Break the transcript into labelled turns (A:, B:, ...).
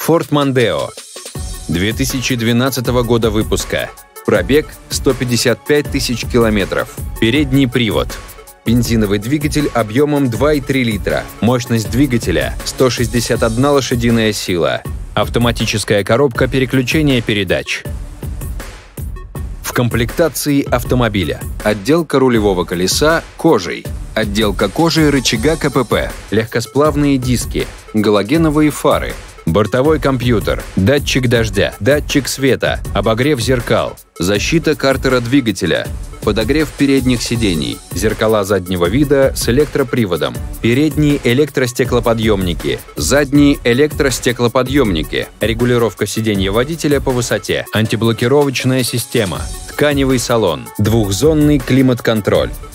A: Ford Mondeo. 2012 года выпуска. Пробег 155 тысяч километров. Передний привод. Бензиновый двигатель объемом 2,3 литра. Мощность двигателя 161 лошадиная сила. Автоматическая коробка переключения передач. В комплектации автомобиля: отделка рулевого колеса кожей, отделка кожи рычага КПП, легкосплавные диски, галогеновые фары, бортовой компьютер, датчик дождя, датчик света, обогрев зеркал, защита картера двигателя, подогрев передних сидений, зеркала заднего вида с электроприводом, передние электростеклоподъемники, задние электростеклоподъемники, регулировка сиденья водителя по высоте, антиблокировочная система, тканевый салон, двухзонный климат-контроль,